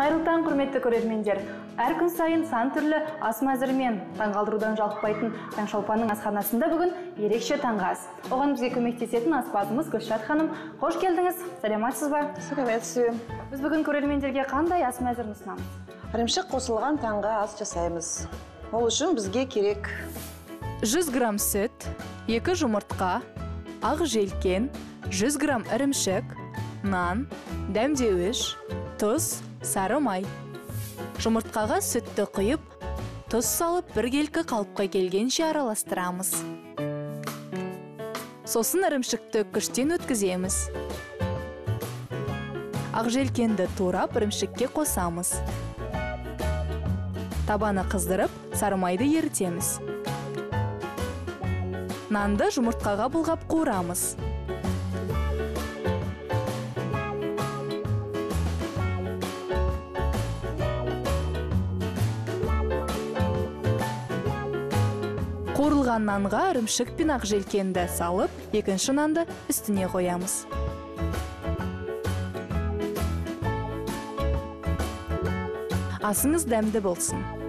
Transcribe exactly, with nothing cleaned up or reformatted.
Қайырлы таң, құрметті көрермендер. Әр күн сайын сан түрлі ас мәзірмен таңғалдырудан жалықпайтын Таңшолпанның асханасында бүгін ерекше таңғы ас. Оған бізге көмектесетін аспазымыз Гүлшат ханым. Қош келдіңіз. Саламатсыз ба? Сәлеметсіз. Біз бүгін көрермендерге қандай ас мәзірін ұсынамыз? Ірімшік қосылған таңғы ас жасаймыз. Ол үшін бізге керек жүз грамм сүт, екі жұмыртқа, ақ желкен, жүз грамм ірімшік, нан, дәмдеуіш, тұз, сары май. Жұмыртқаға сүтті құйып, тұз салып бір келкі қалыпқа келгенше араластырамыз. Сосын ірімшікті күштен өткіземіз. Ақ желкенді турап ірімшікке қосамыз. Табаны қыздырып, сары майды ерітеміз. Нанды жұмыртқаға бұлғап қуырамыз. Қуырылған нанға ірімшік пен ақ желкенді салып, екінші нанды үстіне қоямыз. Асыңыз дәмді болсын.